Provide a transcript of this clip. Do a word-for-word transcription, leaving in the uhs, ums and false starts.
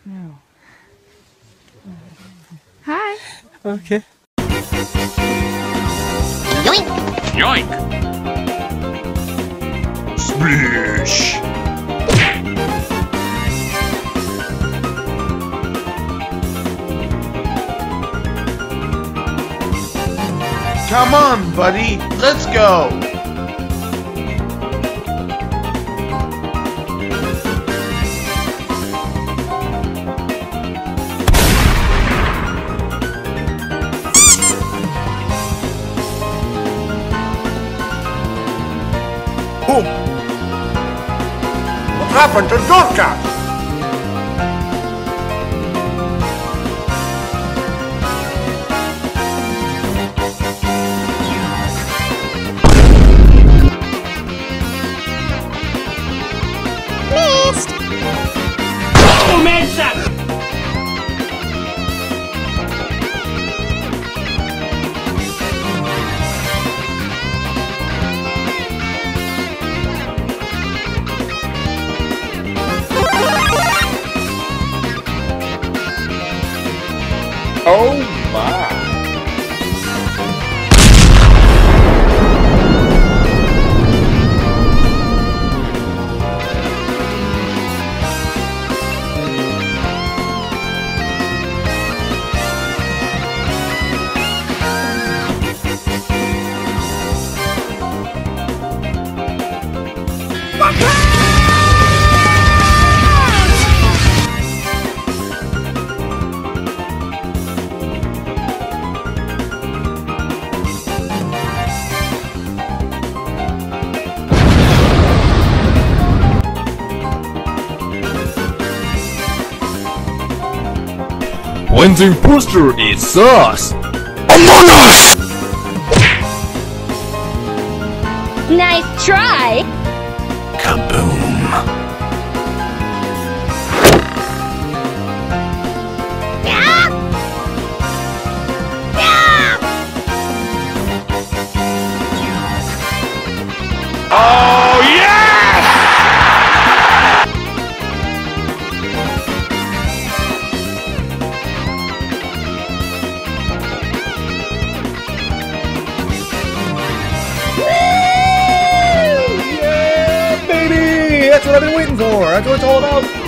No. Hi. Okay. Yoink! Yoink! Splish! Come on, buddy, let's go! Boom! What happened to Dorcas? Missed! Oh, man, shot! Oh my! When the imposter is us! Among Us! Nice try! Kaboom! Yeah! Yeah! Oh yes! Yeah, baby! That's what I've been waiting for. That's what it's all about.